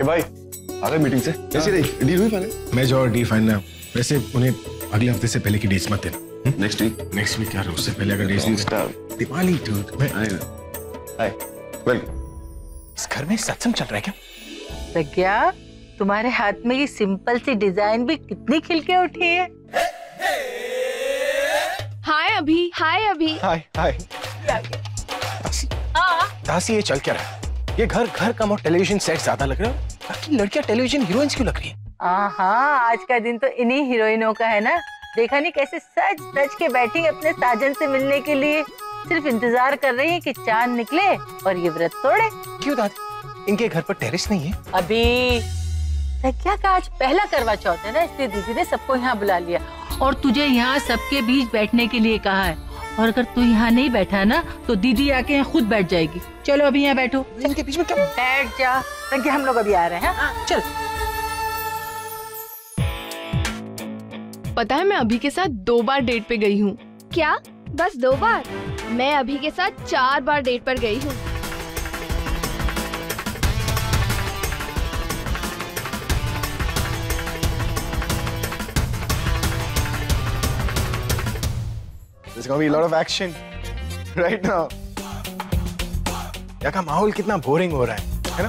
भाई आ गए मीटिंग से? कैसी रही? डील हुई फाइनल? मैच और डील फाइनल। वैसे उन्हें अगले हफ्ते से पहले की डेट्स मत देना। नेक्स्ट वीक यार, उससे पहले अगर डेट्स नहीं दिवाली डूड। Hi welcome. इस घर में सत्संग चल रहा है क्या? प्रज्ञा, तुम्हारे हाथ में ये सिंपल सी डिजाइन भी कितनी खिल के उठी है। हाय अभी। हाय दासी, ये चल क्या रहा है? ये घर कम और टेलीविजन सेट ज्यादा लग रहा है, बाकी लड़कियां टेलीविजन हीरोइंस क्यों लग रही है? हाँ, आज का दिन तो इन्हीं हीरोइनों का है ना। देखा नहीं कैसे सज सज के बैठी अपने साजन से मिलने के लिए, सिर्फ इंतजार कर रही है कि चांद निकले और ये व्रत तोड़े। क्यों दादी, इनके घर पर टेरेस नहीं है? अभी प्रज्ञा का आज पहला करवा चौथ है ना, इसलिए दीदी ने सबको यहाँ बुला लिया और तुझे यहाँ सबके बीच बैठने के लिए कहा है। और अगर तू यहाँ नहीं बैठा ना तो दीदी आके यहाँ खुद बैठ जाएगी। चलो अभी यहाँ बैठो। इनके बीच में क्या? बैठ जा प्रज्ञा, हम लोग अभी आ रहे हैं। हाँ चल। पता है मैं अभी के साथ 2 बार डेट पे गई हूँ। क्या? बस 2 बार? मैं अभी के साथ 4 बार डेट पर गई हूँ। There's gonna be a lot of action right now. यहाँ का माहौल कितना बोरिंग हो रहा है ना?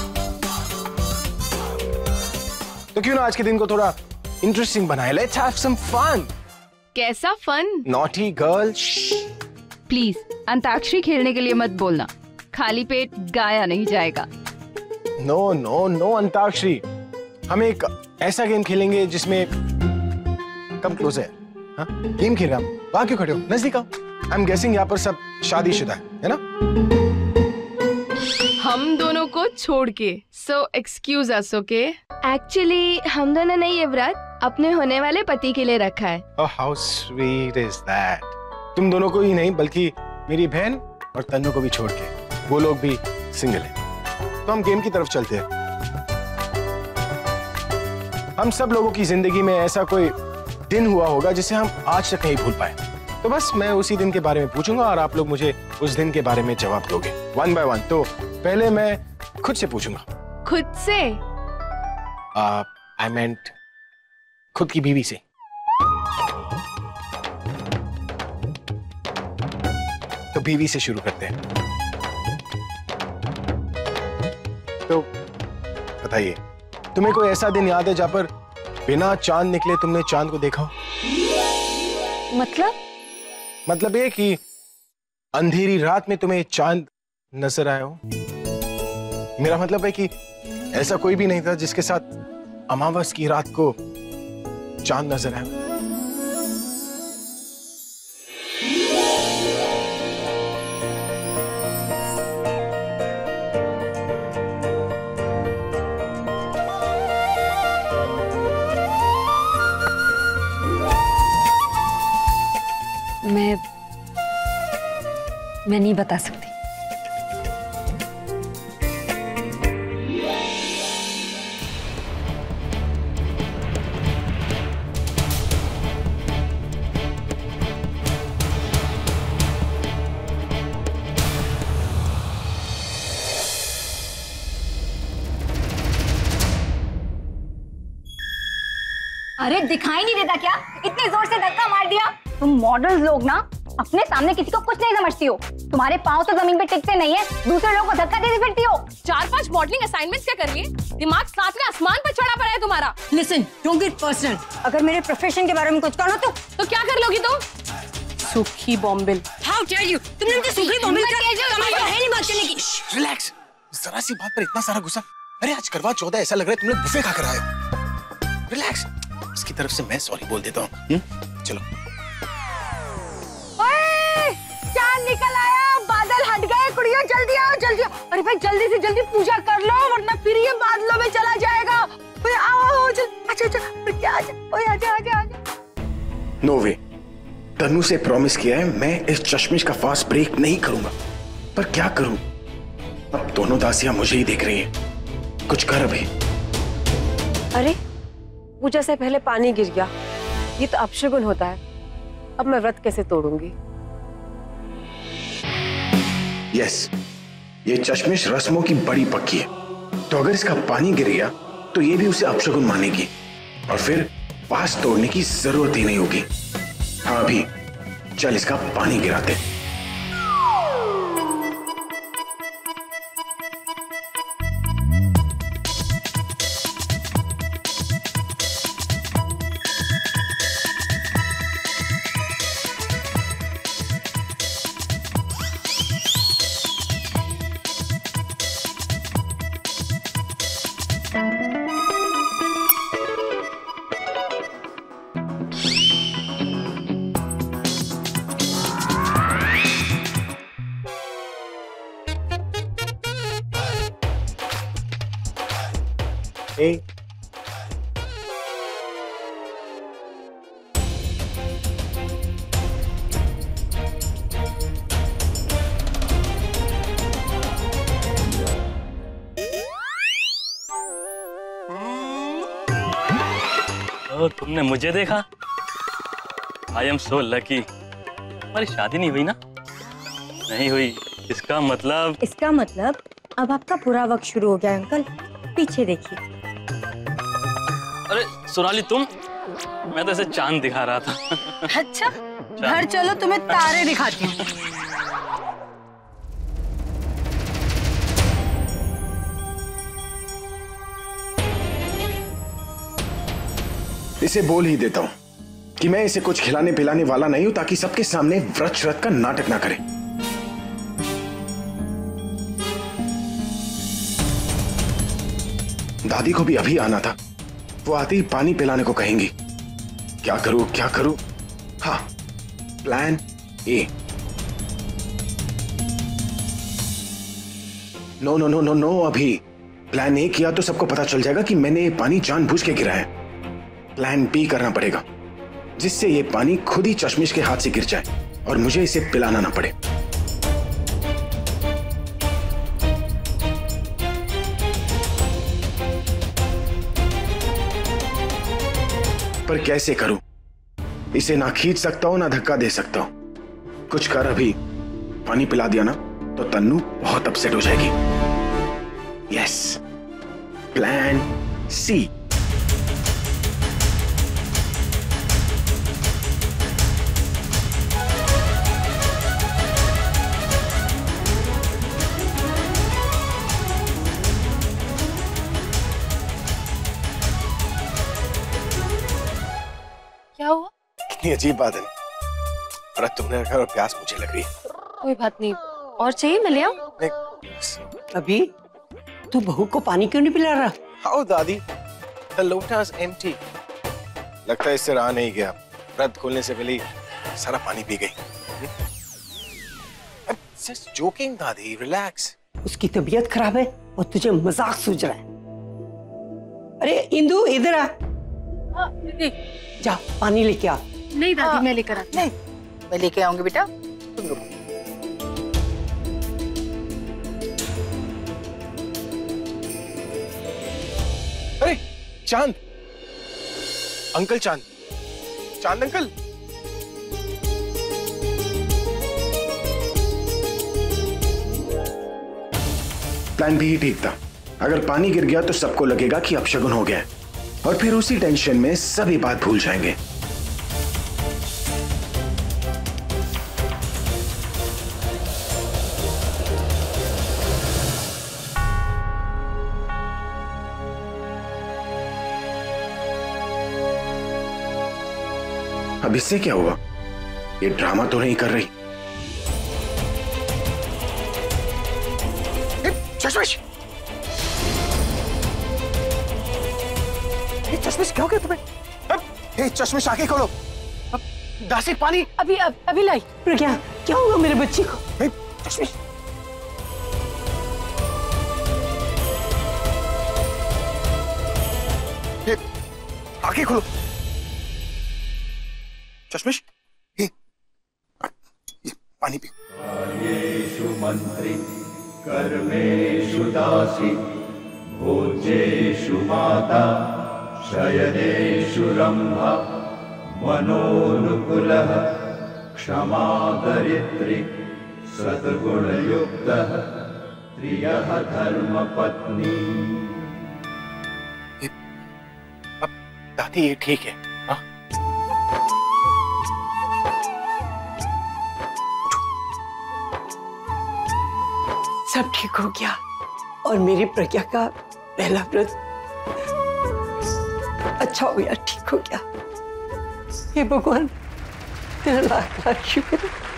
तो क्यों ना आज के दिन को थोड़ा इंटरेस्टिंग बनाए। Let's have some fun. कैसा fun? Naughty girl. Please antakshari खेलने के लिए मत बोलना, खाली पेट गाया नहीं जाएगा। नो अंताक्षरी। हम एक ऐसा गेम खेलेंगे जिसमें कम क्लोज है। हाँ? गेम खेल रहा हूँ, वहां क्यों खड़े हो? नजदीक आओ। आई एम गेसिंग यहाँ पर सब शादीशुदा है ना? हम दोनों को छोड़ के। So excuse us, okay? Actually हम दोनों ने ये व्रत अपने होने वाले पति के लिए रखा है। Oh, how sweet is that? तुम दोनों को ही नहीं बल्कि मेरी बहन और तन्नू को भी छोड़ के, वो लोग भी सिंगल हैं। तो हम गेम की तरफ चलते हैं। हम सब लोगों की जिंदगी में ऐसा कोई दिन हुआ होगा जिसे हम आज तक नहीं भूल पाए। तो बस मैं उसी दिन के बारे में पूछूंगा और आप लोग मुझे उस दिन के बारे में जवाब दोगे 1 by 1। तो पहले मैं खुद से पूछूंगा। खुद से? I meant खुद की बीवी से। तो बीवी से शुरू करते हैं। तो बताइए, तुम्हें कोई ऐसा दिन याद है जहां पर बिना चांद निकले तुमने चांद को देखा हो? मतलब ये कि अंधेरी रात में तुम्हें चांद नजर आया हो। मेरा मतलब है कि ऐसा कोई भी नहीं था जिसके साथ अमावस की रात को चांद नजर आया। मैं नहीं बता सकती। अरे दिखाई नहीं देता क्या? इतने जोर से धक्का मार दिया। तुम मॉडल्स लोग ना अपने सामने किसी को कुछ नहीं समझती हो। तुम्हारे पाँव तो जमीन पे टिकते नहीं है, दूसरे लोगों को धक्का देती फिरती हो। 4-5 मॉडलिंग असाइनमेंट्स क्या कर रही है? दिमाग 7वें आसमान पर चढ़ा पड़ा है तुम्हारा। Listen, don't get personal. अगर मेरे प्रोफेशन के बारे में कुछ कहना तो क्या कर लोगी तुम? सूखी बॉम्बिल। How dare you? तुमने मुझे सूखी बॉम्बिल क्या है? नहीं बात करने की। रिलैक्स। जरा सी बात पर इतना सारा गुस्सा। अरे आज करवा चौथ है, ऐसा लग रहा है तुमने बुफे खाकर आए हो। रिलैक्स। इसकी तरफ से मैं सॉरी बोल देता हूँ। चलो। चांद निकल आया, बादल हट गए। कुड़ियों जल्दी आओ, जल्दी आओ। अरे भाई जल्दी से जल्दी पूजा कर लो वरना फिर ये बादलों में चला जाएगा। आओ अच्छा आजा। नो वे। तन्नू से प्रॉमिस किया है मैं इस चश्मिश का फास्ट ब्रेक नहीं करूंगा, पर क्या करूं? अब दोनों दासियां मुझे ही देख रही हैं। कुछ कर अभी। अरे पूजा से पहले पानी गिर गया, ये तो अपशगुन होता है। अब मैं व्रत कैसे तोड़ूंगी? यस, ये चश्मिश रस्मों की बड़ी पक्की है। तो अगर इसका पानी गिर गया तो ये भी उसे अपशगुन मानेगी और फिर पास तोड़ने की जरूरत ही नहीं होगी। हाँ अभी चल इसका पानी गिराते। Hey. तो तुमने मुझे देखा? I am so lucky. हमारी शादी नहीं हुई ना? नहीं हुई। इसका मतलब अब आपका बुरा वक्त शुरू हो गया अंकल। पीछे देखिए। अरे सोनाली तुम? मैं तो ऐसे चांद दिखा रहा था। अच्छा घर चलो तुम्हें तारे दिखाती हूँ। इसे बोल ही देता हूं कि मैं इसे कुछ खिलाने पिलाने वाला नहीं हूं ताकि सबके सामने व्रत श्रत का नाटक ना करे। दादी को भी अभी आना था, वो आते ही पानी पिलाने को कहेंगी। क्या करूं? हाँ, प्लान ए। नो अभी प्लान ए किया तो सबको पता चल जाएगा कि मैंने ये पानी जानबूझ के गिराया है। प्लान बी करना पड़ेगा जिससे ये पानी खुद ही चश्मिश के हाथ से गिर जाए और मुझे इसे पिलाना ना पड़े। पर कैसे करूं? इसे ना खींच सकता हूं ना धक्का दे सकता हूं। कुछ कर अभी। पानी पिला दिया ना तो तन्नू बहुत अपसेट हो जाएगी। Yes, plan C. क्या हुआ? कितनी अजीब बात है। पर तुमने रखा और प्यास मुझे लग रही है। कोई बात नहीं, और चाहिए मैं ले आऊं? अभी तू बहू को पानी क्यों नहीं पिला रहा? हाउ दादी, the लोटा is empty। लगता है इससे रहा नहीं गया। व्रत खोलने से पहले सारा पानी पी गई। Just joking दादी, relax। उसकी तबीयत खराब है और तुझे मजाक सूझ रहा है। अरे इंदु इधर आ। दीदी जा पानी लेके आ। नहीं दादी मैं लेकर आती। नहीं मैं लेके आऊंगी बेटा। अरे चांद अंकल, चांद अंकल। प्लान भी ठीक था। अगर पानी गिर गया तो सबको लगेगा कि अपशगुन हो गया और फिर उसी टेंशन में सभी बात भूल जाएंगे। अब इससे क्या हुआ? ये ड्रामा तो नहीं कर रही। चश्मिश, चश्मिश क्या हो गया तुम्हें? चश्मिश आंखें खोलो। दासी पानी अभी लाई। क्या हुआ मेरे बच्चे को? चश्मिश, आंखें खोलो। चश्मिश, ये पानी पी। कार्येषु मंत्री कर्मेषु दासी भोज्येषु माता शयनेषु रंभा मनोनुकुलः क्षमा दरिद्री सद्गुणयुक्तः प्रियः धर्मपत्नी। दादी ये ठीक है। हाँ? सब ठीक हो गया और मेरी प्रज्ञा का पहला व्रत अच्छा हो गया, ठीक हो गया। हे भगवान, तेरा लाख लाख शुक्र।